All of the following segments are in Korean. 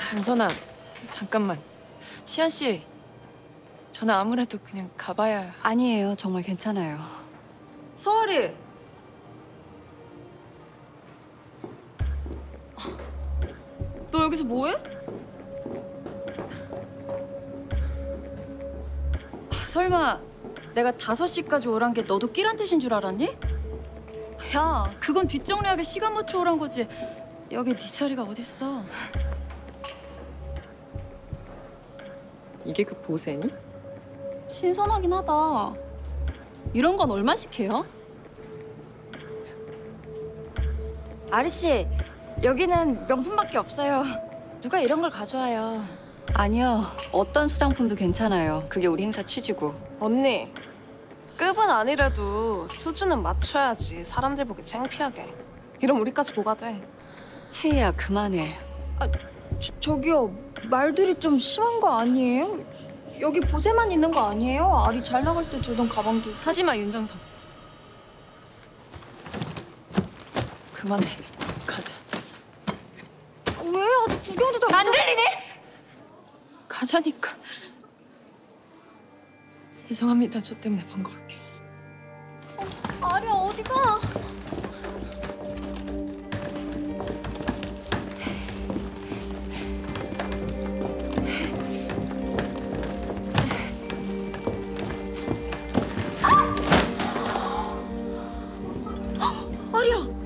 정선아, 잠깐만. 시연 씨, 저는 아무래도 그냥 가봐야. 아니에요. 정말 괜찮아요. 서아리! 너 여기서 뭐해? 설마 내가 5시까지 오란 게 너도 끼란 뜻인 줄 알았니? 야, 그건 뒷정리하게 시간 맞춰 오란 거지. 여기 네 자리가 어딨어? 이게 그 보세니? 신선하긴 하다. 이런 건 얼마씩 해요? 아리씨, 여기는 명품밖에 없어요. 누가 이런 걸 가져와요. 아니요. 어떤 소장품도 괜찮아요. 그게 우리 행사 취지고. 언니, 급은 아니래도 수준은 맞춰야지. 사람들 보기 창피하게. 이러면 우리까지 뭐가 돼? 채희야, 그만해. 저기요, 말들이 좀 심한 거 아니에요? 여기 보세만 있는 거 아니에요? 아리 잘 나갈 때 주던 가방도. 하지마, 윤정선. 그만해. 가자. 왜? 아직 구경도 다 안 들리네? 가자니까. 죄송합니다. 저 때문에 번거롭게 해서. 아리야, 어디 가? 아리야!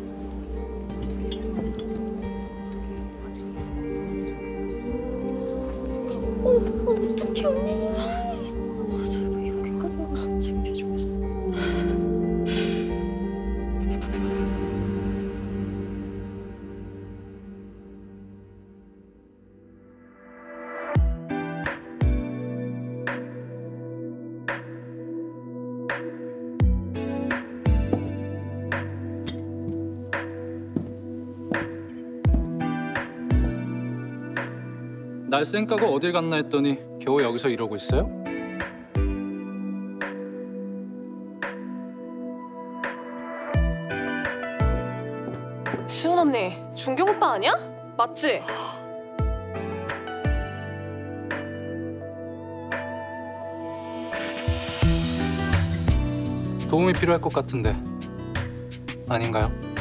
어떡해, 언니. 설마 여기까지 와서 창피해 죽겠어. 날 쌩까고 어딜 갔나 했더니 겨우 여기서 이러고 있어요? 시연 언니, 준경 오빠 아니야? 맞지? 도움이 필요할 것 같은데 아닌가요?